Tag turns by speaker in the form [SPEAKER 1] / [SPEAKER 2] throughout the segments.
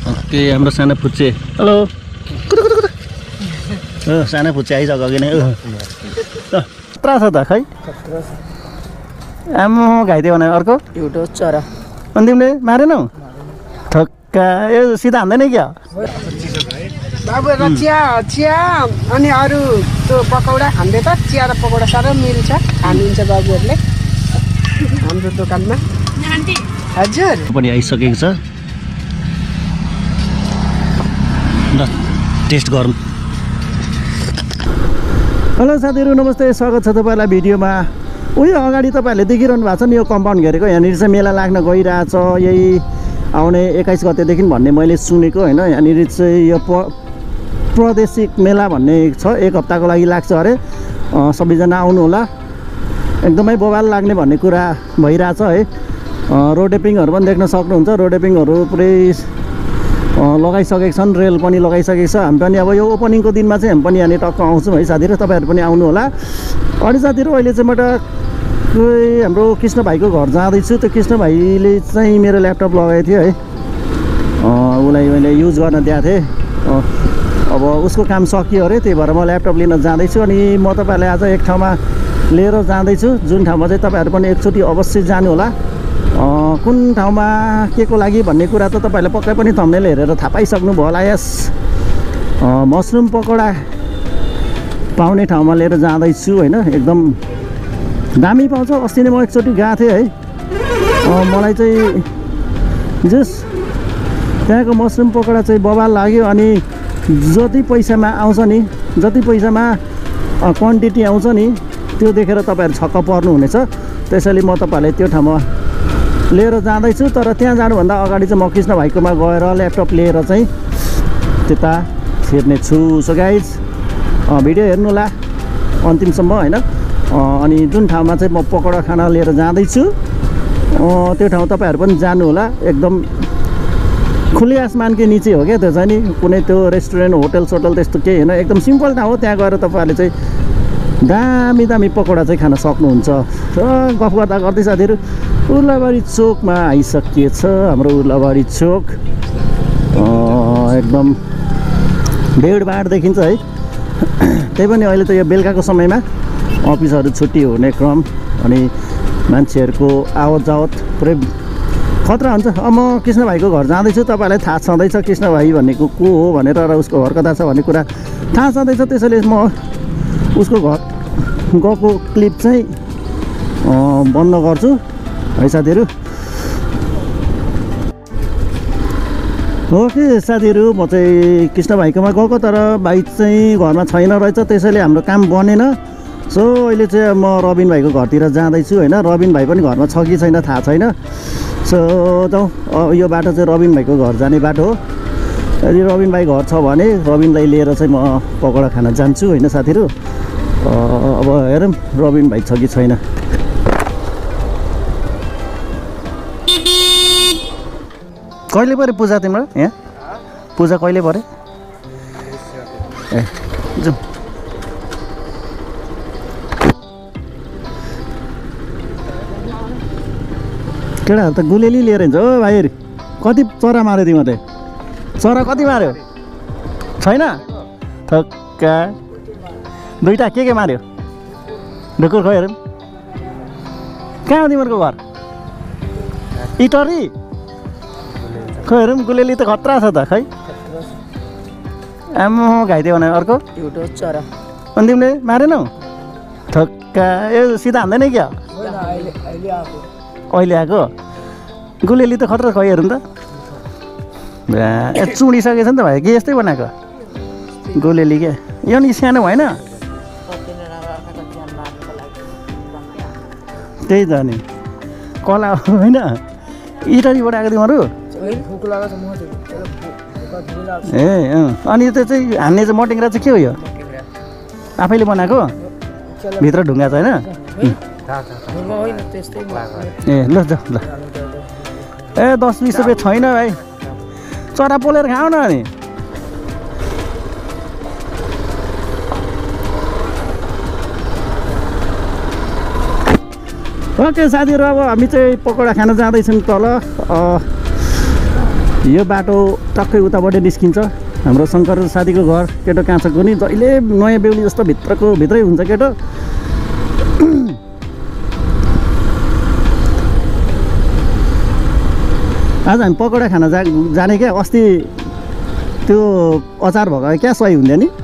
[SPEAKER 1] Okay हाम्रो साना फुच्चे hello कुदु कुदु कुदु साना फुच्चे आइसक्यो अघि नै कत्रा छ त खै आम्म घाइते भने अर्को
[SPEAKER 2] एउटा चरा
[SPEAKER 1] अनि तिमीले मारेनौ ठक्का यो सिधा हान्दैन क्या
[SPEAKER 2] बाबु चिया चिया अनि अरू त्यो पकौडा हान्दै त चिया र पकौडा साह्रै मिल्छ खानुहुन्छ बाबुहरूले हाम्रो दोकानमा हजुर
[SPEAKER 1] पनि आइसकेको छ ल टेस्ट गरौँ हेलो साथीहरू नमस्ते स्वागत छ तपाईँलाई भिडियोमा उयो अगाडि तपाईँहरूले देखिरहनु भएको छ नि यो कम्पाउन्ड घेरेको यहाँनिर चाहिँ मेला लाग्न गइरहेछ यही आउने 21 गतेदेखि भन्ने मैले सुनेको होइन यहाँनिर चाहिँ यो प्रादेशिक मेला भन्ने छ एक हप्ताको लागि लाग्छ अरे सबैजना आउनु होला एकदमै बवाल लाग्ने भन्ने कुरा भइरहेछ है रोडेपिङहरू पनि देख्न सक्नुहुन्छ रोडेपिङहरू पुरै लगाइसकेको छन् रेल पनि लगाइसकेको छ हामी पनि अब यो ओपनिङको दिनमा चाहिँ हामी पनि यहाँनिर टक्क आउँछौँ है साथीहरू तपाईँहरू पनि आउनु होला अनि साथीहरू अहिले चाहिँ म हाम्रो कृष्ण भाइको घर जाँदैछु त्यो कृष्ण भाइले चाहिँ मेरो ल्यापटप लगाएको थियो है उसलाई मैले युज गर्न दिएको थिएँ अब उसको काम सकियो अरे त्यही भएर म ल्यापटप लिन जाँदैछु अनि म तपाईँहरूलाई आज एक ठाउँमा लिएर जाँदैछु जुन ठाउँमा चाहिँ तपाईँहरू पनि एकचोटि अवश्य जानु होला कुन ठाउँमा के को लागि भन्ने कुरा त तपाईँहरूले पक्कै पनि थम्बनेल हेरेर थाहा पाइसक्नु भयो होला यस मसरुम पकौडा पाउने ठाउँमा लिएर जाँदैछु होइन एकदम दामी पाउँछ अस्ति नै म एकचोटि गएको थिएँ है मलाई चाहिँ जस त्यहाँको मसरुम पकौडा चाहिँ बवाल लाग्यो अनि जति पैसामा आउँछ नि जति पैसामा क्वान्टिटी आउँछ नि त्यो देखेर तपाईँहरू छक्क पर्नुहुनेछ त्यसैले म तपाईँहरूलाई त्यो ठाउँमा लिएर जाँदैछु तर त्यहाँ जानुभन्दा अगाडि चाहिँ म कृष्ण भाइकोमा गएर ल्यापटप लिएर चाहिँ त्यता छिर्ने छु सो गाइज भिडियो हेर्नु होला अन्तिमसम्म होइन अनि जुन ठाउँमा चाहिँ म पकौडा खाना लिएर जाँदैछु त्यो ठाउँ तपाईँहरू पनि जानु होला एकदम खुली आसमानकै निचे हो क्या त्यो चाहिँ नि कुनै त्यो रेस्टुरेन्ट होटल सोटल त्यस्तो केही होइन एकदम सिम्पल ठाउँ हो त्यहाँ गएर तपाईँहरूले चाहिँ दामी दामी पकौडा चाहिँ खान सक्नुहुन्छ र गफ गर्दा गर्दै साथीहरू उर्लाबारी चोकमा आइसकिएछ हाम्रो उर्लाबारी चोक एकदम भिडभाड देखिन्छ है त्यही पनि अहिले त यो बेलुकाको समयमा अफिसहरू छुट्टी हुने क्रम अनि मान्छेहरूको आवत जावत पुरै खतरा हुन्छ म कृष्ण भाइको घर जाँदैछु तपाईँलाई थाहा छँदैछ कृष्ण भाइ भनेको को हो भनेर र उसको घर कता छ भन्ने कुरा थाहा छँदैछ त्यसैले म उसको घर गएको क्लिप चाहिँ बन्द गर्छु है साथीहरू ओके साथीहरू म चाहिँ कृष्ण भाइकोमा गएको तर भाइ चाहिँ घरमा छैन रहेछ त्यसैले हाम्रो काम बनेन सो अहिले चाहिँ म रबिन भाइको घरतिर जाँदैछु होइन रबिन भाइ पनि घरमा छ कि छैन थाहा छैन सो जाउँ यो बाटो चाहिँ रबिन भाइको घर जाने बाटो हो यदि रबिन भाइ घर छ भने रबिनलाई लिएर चाहिँ म पकौडा खान जान्छु होइन साथीहरू अब हेरौँ रबिन भाइ छ कि छैन कहिले पऱ्यो पूजा तिम्रो यहाँ पूजा कहिले पऱ्यो ए जाउँ केटाहरू त गुलेली लिएर हिँड्छ हो भाइहरू कति चरा माऱ्यो तिमीले चरा कति माऱ्यो छैन थक्का दुईवटा के माऱ्यो ढुकुर खै हेरौँ कहाँ हो तिमीहरूको घर इटरी खै हेरौँ गुलेली त खतरा छ त खै आम्म घाइते भने अर्को
[SPEAKER 2] एउटा चरा
[SPEAKER 1] अनि तिमीले मारेनौ थक्का यो सिधा हान्दैन क्या अहिले आएको गुलेली त खतरा खै हेरौँ त चुडिसकेछ नि त भाइ के यस्तै बनाएको गुलेली क्या यो नि सानो भएन त्यही त नि कला होइन इटरीबाट आएको तिमीहरू ए अनि त्यो चाहिँ हान्ने चाहिँ मटिङ्ग्रा चाहिँ के हो यो आफैले बनाएको भित्र ढुङ्गा छ होइन ए ल जाऊ ल ए 10-20 रुपियाँ छैन भाइ चरा पोलेर खाऊ न अनि ओके साथीहरू अब हामी चाहिँ पकौडा खान जाँदैछौँ तल यो बाटो टक्कै उताबाट निस्किन्छ हाम्रो शङ्कर साथीको घर केटो कहाँ छ कुनै जहिले नयाँ बेहुली जस्तो भित्रै हुन्छ केटो। आज हामी पकौडा खान जाने क्या अस्ति त्यो अचार भएको क्या सही हुन्थ्यो नि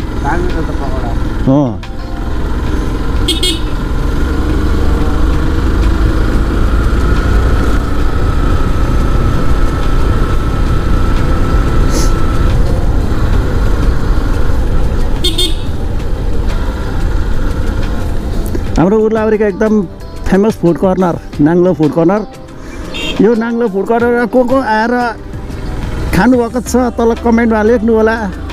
[SPEAKER 1] हाम्रो उर्लाबारीको एकदम famous food corner Nanglo food corner. यो नाङ्लो फुड कर्नर को आएर खानुभएको छ तल कमेन्टमा लेख्नु होला।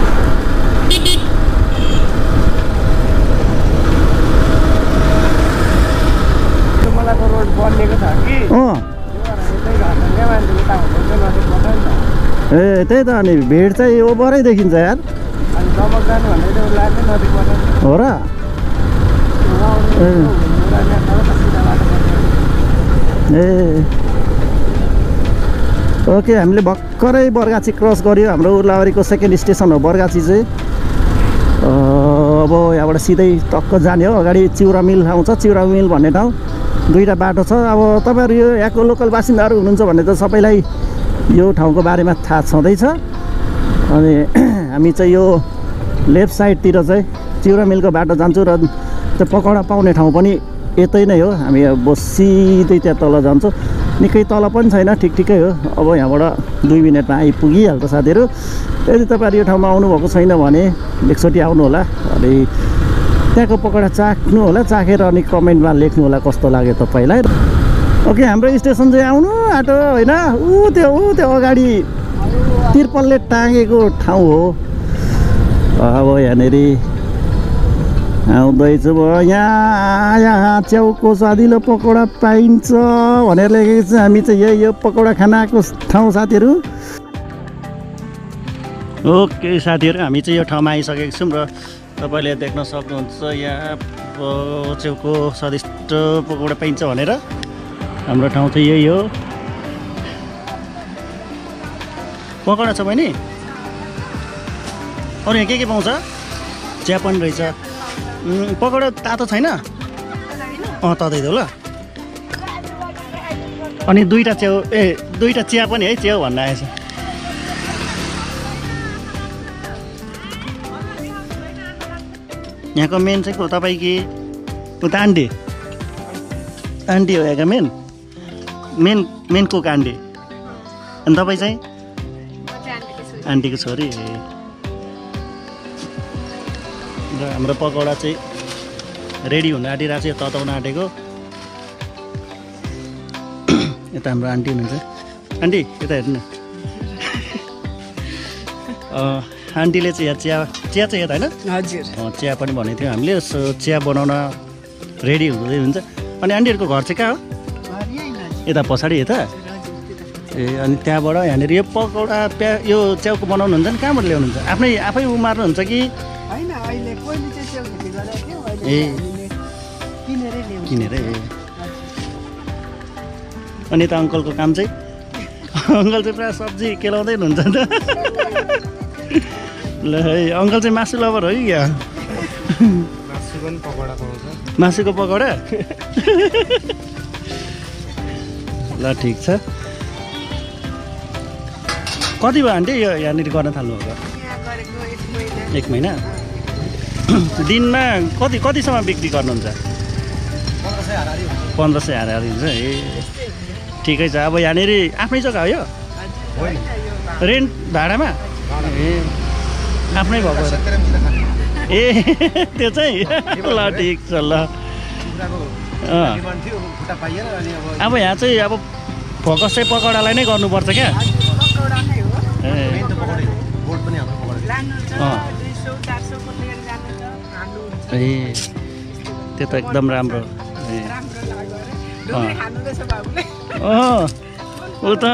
[SPEAKER 1] ए त्यही त अनि भिड चाहिँ ओभरै देखिन्छ यार हो र। ए ओके हामीले भर्खरै बरगाछी क्रस गऱ्यो। हाम्रो उर्लाबारीको सेकेन्ड स्टेसन हो बरगाछी चाहिँ। अब यहाँबाट सिधै टक्क जाने हो। अगाडि चिउरा मिल आउँछ। चिउरा मिल भन्ने ठाउँ दुईवटा बाटो छ। अब तपाईँहरू यो यहाँको लोकल बासिन्दाहरू हुनुहुन्छ भने त सबैलाई यो ठाउँको बारेमा थाहा छँदैछ। अनि हामी चाहिँ यो लेफ्ट साइडतिर चाहिँ चिउरा मिलको बाटो जान्छौँ र त्यो पकौडा पाउने ठाउँ पनि यतै नै हो। हामी अब सिधै त्यहाँ तल जान्छौँ। निकै तल पनि छैन ठिकै हो। अब यहाँबाट 2 मिनटमा आइपुगिहाल्छ साथीहरू। यदि तपाईँहरू यो ठाउँमा आउनुभएको छैन भने एकचोटि आउनु होला। अनि त्यहाँको पकौडा चाख्नु होला। चाखेर अनि कमेन्टमा लेख्नु होला कस्तो लाग्यो तपाईँलाई। ओके हाम्रो स्टेसन चाहिँ आउनु आँटो होइन। ऊ त्यो अगाडि तिर्पलले टाँगेको ठाउँ हो। अब यहाँनिर आउँदैछु यहाँ च्याउको स्वादिलो पकौडा पाइन्छ भनेर लेखेको छ। हामी चाहिँ यही यो पकौडा खान आएको ठाउँ साथीहरू। ओके साथीहरू हामी चाहिँ यो ठाउँमा आइसकेको छौँ र तपाईँले देख्न सक्नुहुन्छ यहाँ च्याउको स्वादिष्ट पकौडा पाइन्छ भनेर। हाम्रो ठाउँ चाहिँ यही हो। पकौडा छ बहिनी अरू यहाँ के पाउँछ? चिया पनि रहेछ। पकौडा तातो छैन? तातै थियो ल। अनि दुईवटा चिया पनि है च्याउ भन्न आएछ। यहाँको मेन चाहिँ को तपाईँ कि उता आन्टी हो यहाँको मेन कुक आन्टी। अनि तपाईँ चाहिँ आन्टीको छोरी। र हाम्रो पकौडा चाहिँ रेडी हुन आँटिरहेको छ। यो तताउन आँटेको। यता हाम्रो आन्टी हुनुहुन्छ। आन्टी यता हेर्नु न। आन्टीले चाहिँ यहाँ चिया चाहिँ यता होइन?
[SPEAKER 2] हजुर
[SPEAKER 1] चिया पनि भनेको थियो हामीले। चिया बनाउन रेडी हुँदै हुन्छ। अनि आन्टीहरूको घर चाहिँ कहाँ हो? यता पछाडि यता। ए अनि त्यहाँबाट यहाँनिर यो पकौडा यो च्याउको बनाउनुहुन्छ नि कहाँबाट ल्याउनुहुन्छ? आफै उमार्नुहुन्छ कि? किनेरै। अनि यता अङ्कलको काम चाहिँ अङ्कल चाहिँ प्रायः सब्जी केलाउँदै हुनुहुन्छ नि त। ल है अङ्कल चाहिँ मासु लभर हो कि क्या? मासुको पकौडा। ल ठिक छ। कति भयो आन्टी यो यहाँनिर गर्न थाल्नुभएको? 1 महिना। दिनमा कतिसम्म बिक्री गर्नुहुन्छ? 1500 हाराहारी हुन्छ। ए ठिकै छ। अब यहाँनिर आफ्नै जग्गा हो यो? रेन्ट भाडामा? ए आफ्नै भएको। ए त्यो चाहिँ ल ठिक छ ल। अब यहाँ चाहिँ अब फोकस चाहिँ पकौडालाई नै गर्नुपर्छ क्या? ए त्यो त एकदम राम्रो। ऊ त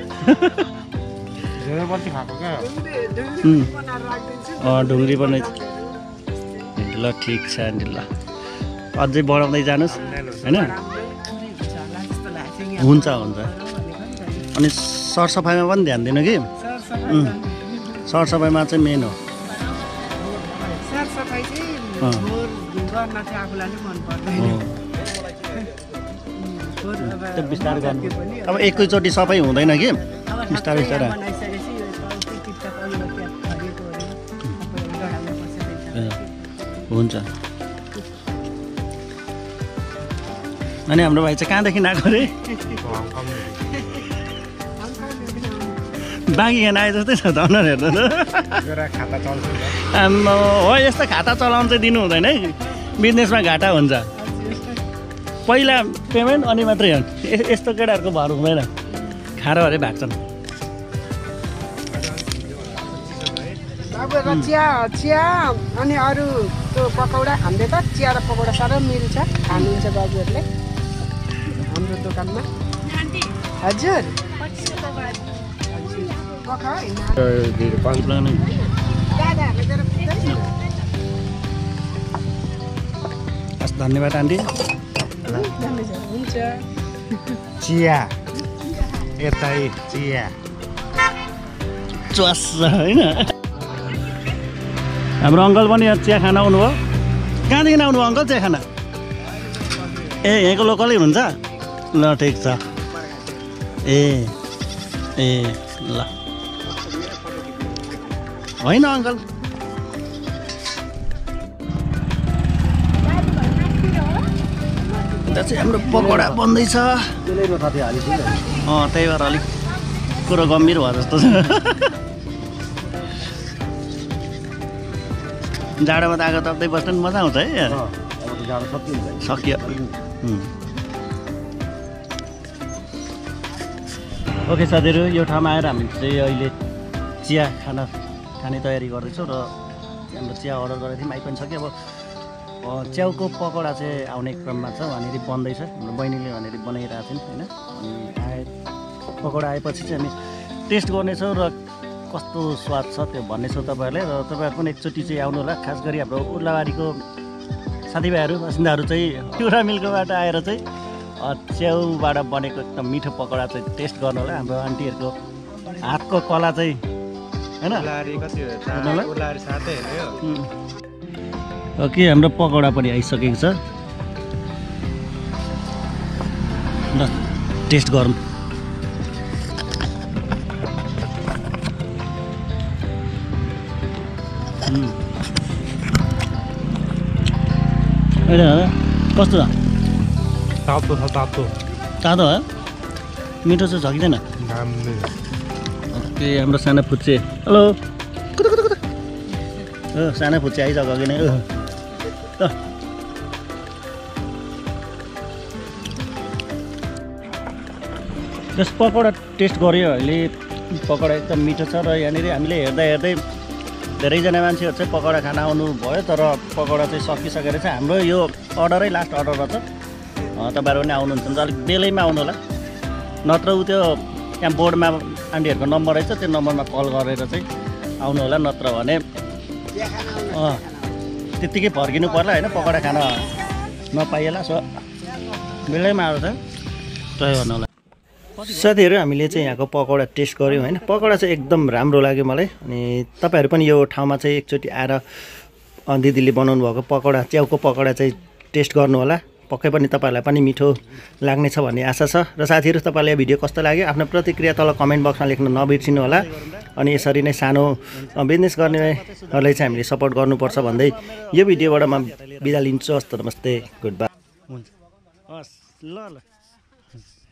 [SPEAKER 1] ढुङ्ग्री बनाइ। ल ठिक छ आन्टी। ल अझै बढाउँदै जानुहोस् होइन? हुन्छ। अनि सरसफाइमा पनि ध्यान दिनु कि सरसफाइमा चाहिँ मेन हो
[SPEAKER 2] सरसफाइ चाहिँ गर्न चाहिँ आफूलाई नै मन पर्दैन
[SPEAKER 1] बिस्तारै गर्नु अब एकैचोटि सबै हुँदैन कि बिस्तारै बिस्तारै हुन्छ अनि हाम्रो भाइ चाहिँ कहाँदेखि आएको रे बाँकी खाना आए जस्तै छ त अनुहार हेर्दा हो यस्तो खाता चलाउनु चाहिँ दिनु हुँदैन है बिजनेसमा घाटा हुन्छ पहिला पेमेन्ट अनि मात्रै हो यस्तो केटाहरूको भर हुँदैन खाएर हरे भाग्छन्
[SPEAKER 2] अब चिया अनि अरू त्यो पकौडा खाँदै त चिया र पकौडा साह्रै मिल्छ खानुहुन्छ बाबुहरूले हाम्रो दोकानमा हजुर
[SPEAKER 1] हस् धन्यवाद आन्टी
[SPEAKER 2] हुन्छ
[SPEAKER 1] चिया यतै चिया चुवास होइन हाम्रो अङ्कल पनि चिया खान आउनुभयो कहाँदेखि आउनुभयो अङ्कल चिया खाना ए यहाँको लोकलै हुन्छ ल ठिक छ ए ल होइन अङ्कल त्यहाँ चाहिँ हाम्रो पकौडा बन्दैछ त्यही भएर अलिक कुरो गम्भीर भयो जस्तो छ जाडोमा त आगो तप्दै बस्नु पनि मजा आउँछ है सकियो ओके साथीहरू यो ठाउँमा आएर हामी चाहिँ अहिले चिया खाने तयारी गर्दैछौँ र हाम्रो चिया अर्डर गरेको थियौँ आइपुगिसक्यो अब च्याउको पकौडा चाहिँ आउने क्रममा छ वहाँनिर बन्दैछ हाम्रो बहिनीले वहाँनिर बनाइरहेको थियौँ होइन अनि पकौडा आएपछि चाहिँ हामी टेस्ट गर्नेछौँ र कस्तो स्वाद छ त्यो भन्नेछौँ तपाईँहरूले र तपाईँहरू पनि एकचोटि चाहिँ आउनु होला खास गरी हाम्रो उर्लाबारीको साथीभाइहरू बासिन्दाहरू चाहिँ एउटा मिल्कोबाट आएर चाहिँ च्याउबाट बनेको एकदम मिठो पकौडा चाहिँ टेस्ट गर्नु होला हाम्रो आन्टीहरूको हातको कला चाहिँ होइन ओके हाम्रो पकौडा पनि आइसकेको छ ल टेस्ट गरौँ कस्तो छ
[SPEAKER 3] तातो छ तातो
[SPEAKER 1] तातो हो मिठो चाहिँ छ कि छैन ओके हाम्रो सानो फुच्चे हेलो सानो फुच्चे आइसक्यो कि नै त्यस पकौडा टेस्ट गऱ्यो अहिले पकौडा एकदम मिठो छ र यहाँनिर हामीले हेर्दा हेर्दै धेरैजना मान्छेहरू चाहिँ पकौडा खान आउनु भयो तर पकौडा चाहिँ सकिसकेर चाहिँ हाम्रो यो अर्डरै लास्ट अर्डर रहेछ तपाईँहरू पनि आउनुहुन्छ भने चाहिँ अलिक बेलैमा आउनु होला नत्र उ त्यो त्यहाँ बोर्डमा आन्टीहरूको नम्बर रहेछ त्यो नम्बरमा कल गरेर चाहिँ आउनु होला नत्र भने त्यत्तिकै फर्किनु पर्ला होइन पकौडा खान नपाइएला सो बेलैमा आएर चाहिँ ट्राई गर्नु होला साथीहरू हामीले चाहिँ यहाँको पकौडा टेस्ट गऱ्यौँ होइन पकौडा चाहिँ एकदम राम्रो लाग्यो मलाई अनि तपाईँहरू पनि यो ठाउँमा चाहिँ एकचोटि आएर दिदीले बनाउनु भएको पकौडा च्याउको पकौडा चाहिँ टेस्ट गर्नु होला पक्कै पनि तपाईँहरूलाई पनि मिठो लाग्नेछ भन्ने आशा छ र साथीहरू तपाईँलाई यो भिडियो कस्तो लाग्यो आफ्नो प्रतिक्रिया तल कमेन्ट बक्समा लेख्न नबिर्सिनु होला अनि यसरी नै सानो बिजनेस गर्नेहरूलाई चाहिँ हामीले सपोर्ट गर्नुपर्छ भन्दै यो भिडियोबाट म बिदा लिन्छु हस् त नमस्ते गुड बाई हुन्छ हस् ल